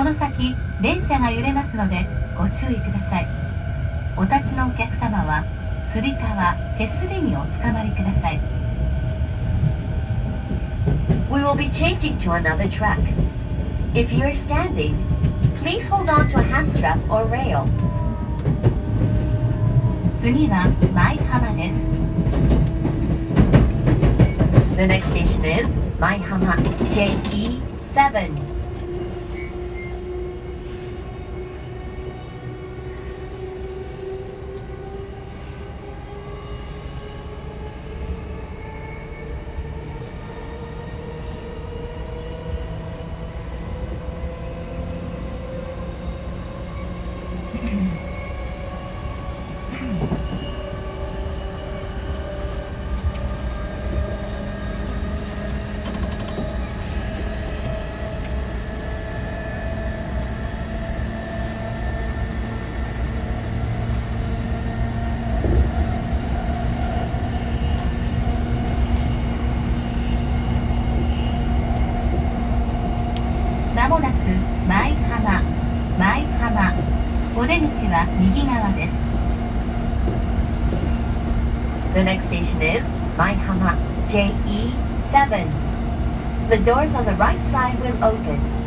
この先電車が揺れますのでご注意ください。お立ちのお客様はつり革、手すりにおつかまりください。 We will be changing to another track. If you are standing, please hold on to a hand strap or rail. 次は舞浜です。 The next station is Maihama JE7. まもなく舞浜、お出口は右側です。 The next station is Maihama JE7. The doors on the right side will open.